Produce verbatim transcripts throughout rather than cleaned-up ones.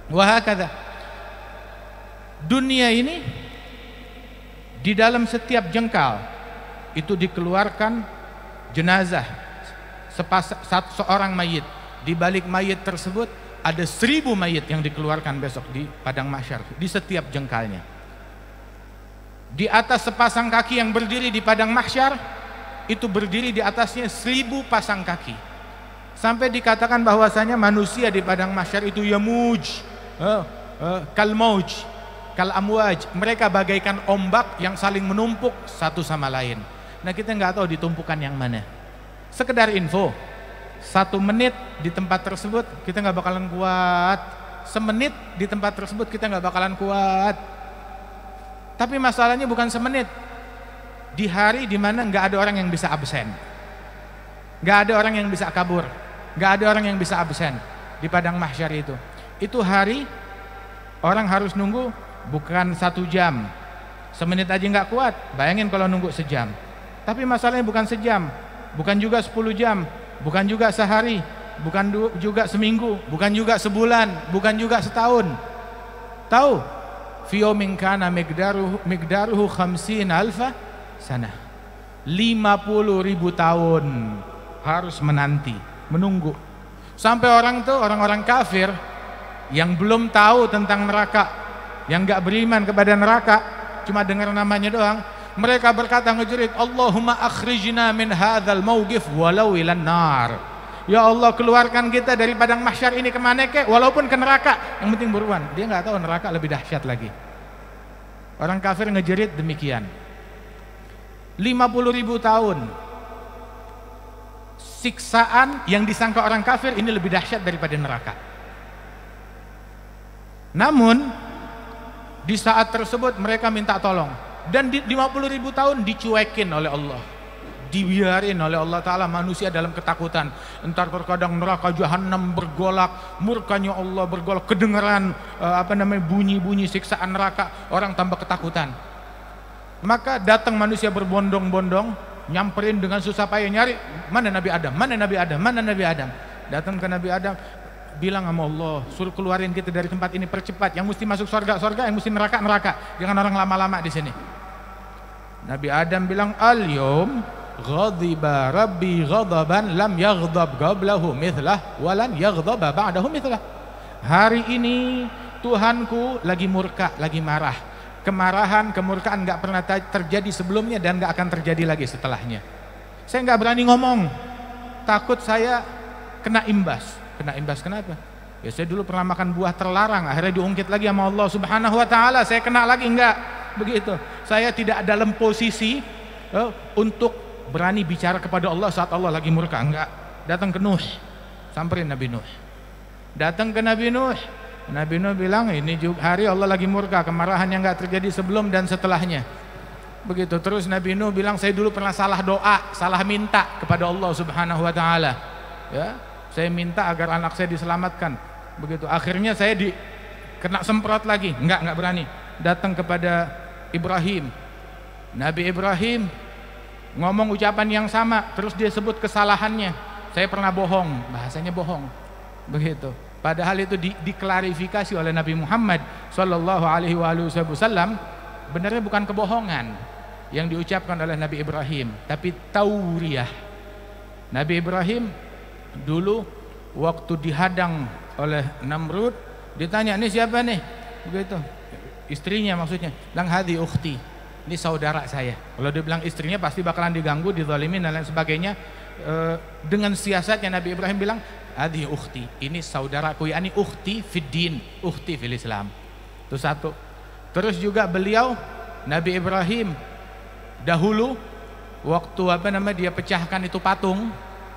Wahakadha. Dunia ini di dalam setiap jengkal itu dikeluarkan jenazah sepas, satu, seorang mayit. Di balik mayit tersebut ada seribu mayit yang dikeluarkan besok di padang mahsyar, di setiap jengkalnya. Di atas sepasang kaki yang berdiri di padang mahsyar itu berdiri di atasnya seribu pasang kaki. Sampai dikatakan bahwasanya manusia di padang mahsyar itu yamuj, uh, uh, kal mauj, kal amwaj. Mereka bagaikan ombak yang saling menumpuk satu sama lain. Nah, kita nggak tahu ditumpukan yang mana. Sekedar info, satu menit di tempat tersebut kita nggak bakalan kuat. Semenit di tempat tersebut kita nggak bakalan kuat. Tapi masalahnya bukan semenit. Di hari dimana nggak ada orang yang bisa absen, nggak ada orang yang bisa kabur, nggak ada orang yang bisa absen di padang mahsyar itu. Itu hari orang harus nunggu bukan satu jam, semenit aja nggak kuat. Bayangin kalau nunggu sejam. Tapi masalahnya bukan sejam, bukan juga sepuluh jam, bukan juga sehari, bukan juga seminggu, bukan juga sebulan, bukan juga setahun. Tahu? Fi yaumin kana miqdaruhu miqdaruhu khamsina alfa sana. lima puluh ribu tahun harus menanti, menunggu. Sampai orang tuh, orang-orang kafir yang belum tahu tentang neraka, yang enggak beriman kepada neraka, cuma dengar namanya doang, mereka berkata ngejerit, Allahumma akhrijna min hadzal mauqif walau ilan nar. Ya Allah, keluarkan kita dari padang mahsyar ini kemana kek, walaupun ke neraka, yang penting buruan. Dia nggak tahu neraka lebih dahsyat lagi. Orang kafir ngejerit demikian. lima puluh ribu tahun siksaan yang disangka orang kafir ini lebih dahsyat daripada neraka. Namun di saat tersebut mereka minta tolong, dan di lima puluh ribu tahun dicuekin oleh Allah, dibiarin oleh Allah Ta'ala manusia dalam ketakutan. Entar terkadang neraka jahanam bergolak, murkanya Allah bergolak, kedengeran uh, apa namanya bunyi-bunyi siksaan neraka, orang tambah ketakutan. Maka datang manusia berbondong-bondong, nyamperin dengan susah payah nyari, mana Nabi Adam, mana Nabi Adam, mana Nabi Adam. Datang ke Nabi Adam, bilang sama Allah, suruh keluarin kita dari tempat ini, percepat. Yang mesti masuk surga, surga, yang mesti neraka, neraka. Jangan orang lama-lama di sini. Nabi Adam bilang, al-yawm ghadiba rabbi ghadaban lam yaghdab qablahu mithlah walan yaghdaba ba'dahu mithlah. Hari ini Tuhanku lagi murka, lagi marah. Kemarahan, kemurkaan nggak pernah terjadi sebelumnya dan nggak akan terjadi lagi setelahnya. Saya nggak berani ngomong, takut saya kena imbas. Kena imbas kenapa? Ya saya dulu pernah makan buah terlarang, akhirnya diungkit lagi sama Allah Subhanahu Wa Taala. Saya kena lagi enggak? Begitu. Saya tidak dalam posisi uh, untuk berani bicara kepada Allah saat Allah lagi murka, enggak. Datang ke Nuh, samperin Nabi Nuh. Datang ke Nabi Nuh. Nabi Nuh bilang, ini juga hari Allah lagi murka, kemarahan yang enggak terjadi sebelum dan setelahnya. Begitu. Terus Nabi Nuh bilang, saya dulu pernah salah doa, salah minta kepada Allah Subhanahu Wa Taala. Ya, saya minta agar anak saya diselamatkan. Begitu. Akhirnya saya di kena semprot lagi, enggak enggak berani. Datang kepada Ibrahim. Nabi Ibrahim ngomong ucapan yang sama, terus dia sebut kesalahannya. Saya pernah bohong, bahasanya bohong. Begitu. Padahal itu di, diklarifikasi oleh Nabi Muhammad Sallallahu Alaihi Wasallam, benarnya bukan kebohongan yang diucapkan oleh Nabi Ibrahim, tapi tauriyah. Nabi Ibrahim dulu waktu dihadang oleh Namrud, ditanya, ini siapa nih? Begitu. Istrinya maksudnya, lang hadi ukhti, ini saudara saya. Kalau dia bilang istrinya pasti bakalan diganggu, dizalimin dan lain sebagainya. E, dengan siasatnya Nabi Ibrahim bilang, hadi ukhti, ini saudaraku, yakni ukhti fiddin, ukhti fil Islam. Itu satu. Terus juga beliau Nabi Ibrahim dahulu waktu apa namanya dia pecahkan itu patung,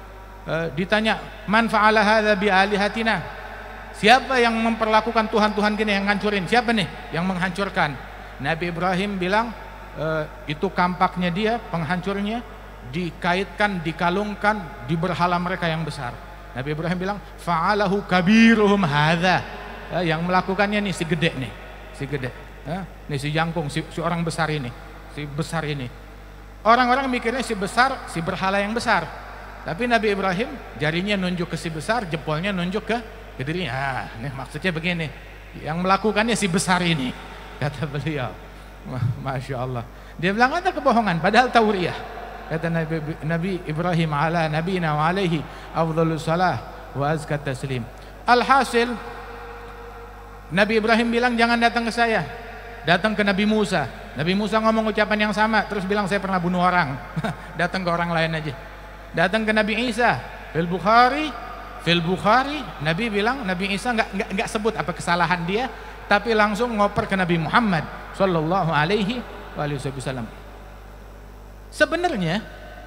e, ditanya, man fa'ala hadza bi alihatina? Siapa yang memperlakukan Tuhan-Tuhan gini, yang ngancurin? Siapa nih yang menghancurkan? Nabi Ibrahim bilang, e, itu kampaknya dia, penghancurnya, dikaitkan, dikalungkan di berhala mereka yang besar. Nabi Ibrahim bilang, fa'alahu kabiruhum hadza. E, yang melakukannya nih si gede nih, si gede. E, nih si jangkung, si, si orang besar ini, si besar ini. Orang-orang mikirnya si besar, si berhala yang besar. Tapi Nabi Ibrahim jarinya nunjuk ke si besar, jempolnya nunjuk ke ke dirinya. Ah, nih maksudnya begini. Yang melakukannya si besar ini, kata beliau. Masya Allah. Dia bilang ada kebohongan, padahal tauriah. Kata Nabi, Nabi Ibrahim ala nabina wa alaihi afdhalus salah wa azka taslim. Alhasil Nabi Ibrahim bilang jangan datang ke saya, datang ke Nabi Musa. Nabi Musa ngomong ucapan yang sama, terus bilang saya pernah bunuh orang. Datang ke orang lain aja. Datang ke Nabi Isa, fil Bukhari, fil Bukhari, Nabi bilang, Nabi Isa nggak nggak nggak sebut apa kesalahan dia, tapi langsung ngoper ke Nabi Muhammad Sallallahu Alaihi Wasallam. Sebenarnya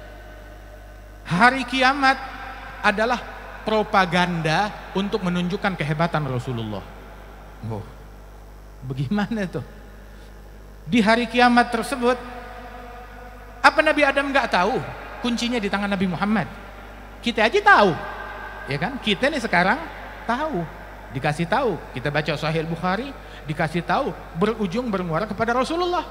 hari kiamat adalah propaganda untuk menunjukkan kehebatan Rasulullah. Oh, bagaimana tuh? Di hari kiamat tersebut, apa Nabi Adam nggak tahu kuncinya di tangan Nabi Muhammad? Kita aja tahu, ya kan? Kita nih sekarang tahu, dikasih tahu. Kita baca Sahih Bukhari, dikasih tahu, berujung bermuara kepada Rasulullah.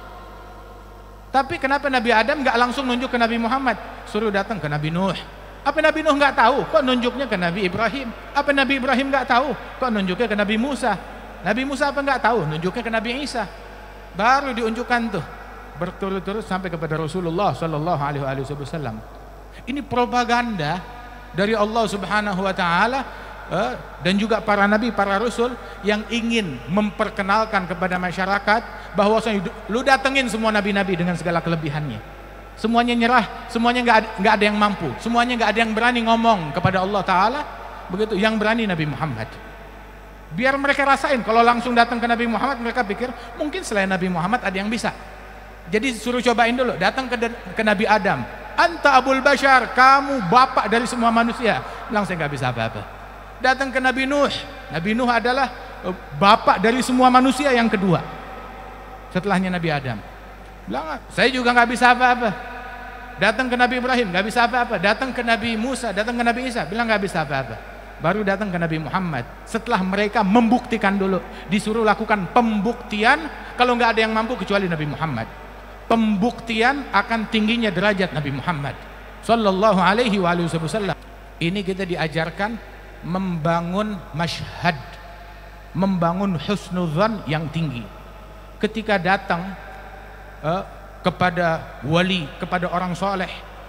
Tapi kenapa Nabi Adam nggak langsung nunjuk ke Nabi Muhammad? Suruh datang ke Nabi Nuh. Apa Nabi Nuh nggak tahu? Kok nunjuknya ke Nabi Ibrahim? Apa Nabi Ibrahim nggak tahu? Kok nunjuknya ke Nabi Musa? Nabi Musa apa nggak tahu? Nunjuknya ke Nabi Isa. Baru diunjukkan tuh berturut-turut sampai kepada Rasulullah Sallallahu Alaihi Wasallam. Ini propaganda dari Allah Subhanahu Wa Taala eh, dan juga para nabi, para rasul yang ingin memperkenalkan kepada masyarakat bahwa lu datengin semua nabi-nabi dengan segala kelebihannya. Semuanya nyerah, semuanya nggak nggak ada yang mampu, semuanya nggak ada yang berani ngomong kepada Allah Taala. Begitu, yang berani Nabi Muhammad. Biar mereka rasain, kalau langsung datang ke Nabi Muhammad mereka pikir mungkin selain Nabi Muhammad ada yang bisa. Jadi suruh cobain dulu, datang ke, ke Nabi Adam. Anta Abul Bashar, kamu bapak dari semua manusia. Bilang saya nggak bisa apa-apa. Datang ke Nabi Nuh. Nabi Nuh adalah bapak dari semua manusia yang kedua setelahnya Nabi Adam. Bilang saya juga nggak bisa apa-apa. Datang ke Nabi Ibrahim nggak bisa apa-apa. Datang ke Nabi Musa, datang ke Nabi Isa, bilang nggak bisa apa-apa. Baru datang ke Nabi Muhammad. Setelah mereka membuktikan dulu, disuruh lakukan pembuktian. Kalau nggak ada yang mampu kecuali Nabi Muhammad. Pembuktian akan tingginya derajat Nabi Muhammad Sallallahu Alaihi Wasallam. Ini kita diajarkan membangun masyhad, membangun husnudzan yang tinggi. Ketika datang eh, kepada wali, kepada orang soleh,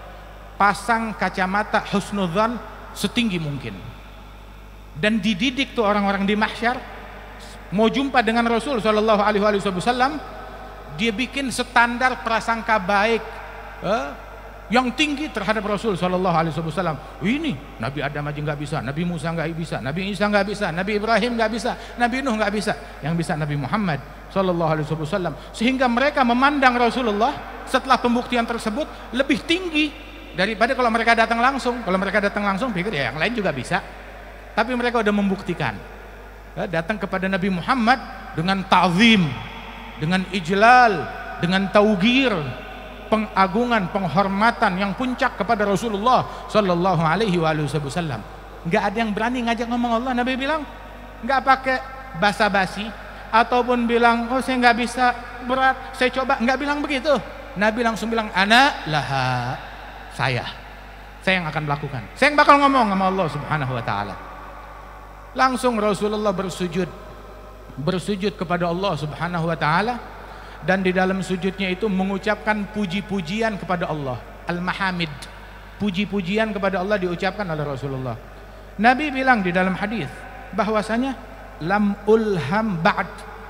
pasang kacamata husnudzan setinggi mungkin. Dan dididik tuh orang-orang di mahsyar mau jumpa dengan Rasul Sallallahu Alaihi Wasallam, dia bikin standar prasangka baik eh, yang tinggi terhadap Rasul Sallallahu Alaihi Wasallam. Ini Nabi Adam aja nggak bisa, Nabi Musa nggak bisa, Nabi Isa nggak bisa, Nabi Ibrahim nggak bisa, Nabi Nuh nggak bisa, yang bisa Nabi Muhammad Sallallahu Alaihi Wasallam. Sehingga mereka memandang Rasulullah setelah pembuktian tersebut lebih tinggi daripada kalau mereka datang langsung. Kalau mereka datang langsung pikir ya yang lain juga bisa. Tapi mereka sudah membuktikan, ya, datang kepada Nabi Muhammad dengan ta'zim, dengan ijlal, dengan taugir, pengagungan, penghormatan yang puncak kepada Rasulullah Sallallahu Alaihi Wasallam. Nggak ada yang berani ngajak ngomong Allah. Nabi bilang nggak pakai basa-basi ataupun bilang oh saya nggak bisa, berat, saya coba, nggak bilang begitu. Nabi langsung bilang ana laha, saya saya yang akan melakukan, saya yang bakal ngomong sama Allah Subhanahu Wa Taala. Langsung Rasulullah bersujud bersujud kepada Allah Subhanahu Wa Taala, dan di dalam sujudnya itu mengucapkan puji-pujian kepada Allah, al-mahamid, puji-pujian kepada Allah diucapkan oleh Rasulullah. Nabi bilang di dalam hadis bahwasanya lam ulham ba'd,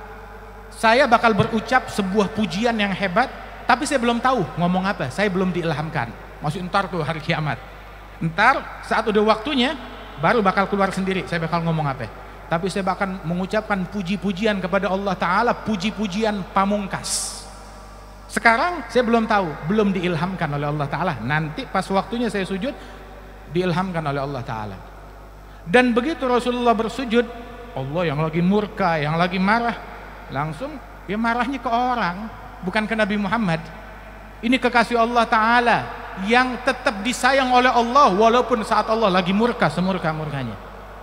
saya bakal berucap sebuah pujian yang hebat tapi saya belum tahu ngomong apa, saya belum diilhamkan. Masih entar tuh hari kiamat, entar saat udah waktunya baru bakal keluar sendiri saya bakal ngomong apa. Tapi saya bakal mengucapkan puji-pujian kepada Allah Ta'ala, puji-pujian pamungkas. Sekarang saya belum tahu, belum diilhamkan oleh Allah Ta'ala. Nanti pas waktunya saya sujud diilhamkan oleh Allah Ta'ala. Dan begitu Rasulullah bersujud, Allah yang lagi murka, yang lagi marah, langsung ya marahnya ke orang, bukan ke Nabi Muhammad. Ini kekasih Allah Ta'ala yang tetap disayang oleh Allah walaupun saat Allah lagi murka semurka-murkanya.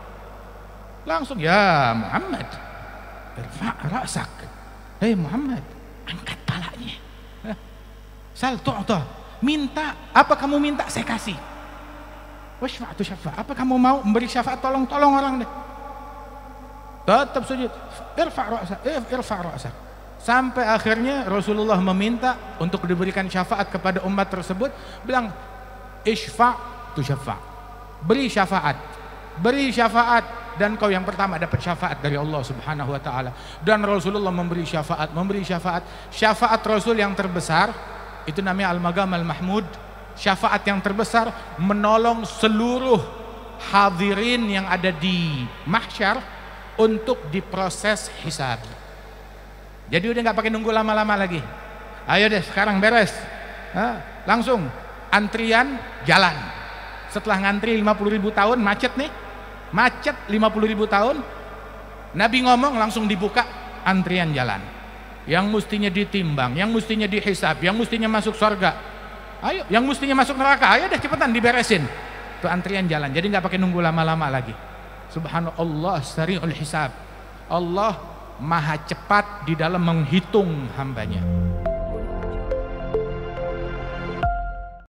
Langsung ya Muhammad, irfa' ra'sak, hei Muhammad, angkat palanya, sal tu'ta, minta apa kamu minta saya kasih, washfa'tu syafa', apa kamu mau memberi syafaat, tolong tolong orang deh, tetap sujud. Irfa' ra'sak, irfa' ra'sak. Sampai akhirnya Rasulullah meminta untuk diberikan syafaat kepada umat tersebut, bilang isfa' tu syafa'. Beri syafaat. Beri syafaat dan kau yang pertama dapat syafaat dari Allah Subhanahu wa taala. Dan Rasulullah memberi syafaat, memberi syafaat. Syafaat Rasul yang terbesar itu namanya Al-Maqam Al-Mahmud. Syafaat yang terbesar menolong seluruh hadirin yang ada di mahsyar untuk diproses hisab. Jadi udah nggak pakai nunggu lama-lama lagi. Ayo deh sekarang beres. Nah, langsung antrian jalan. Setelah ngantri lima puluh ribu tahun macet nih. Macet lima puluh ribu tahun. Nabi ngomong langsung dibuka antrian jalan. Yang mestinya ditimbang, yang mestinya dihisab, yang mestinya masuk surga. Ayo, yang mestinya masuk neraka, ayo deh cepetan diberesin. Itu antrian jalan. Jadi nggak pakai nunggu lama-lama lagi. Subhanallah, sari'ul hisab. Allah maha cepat di dalam menghitung hambanya.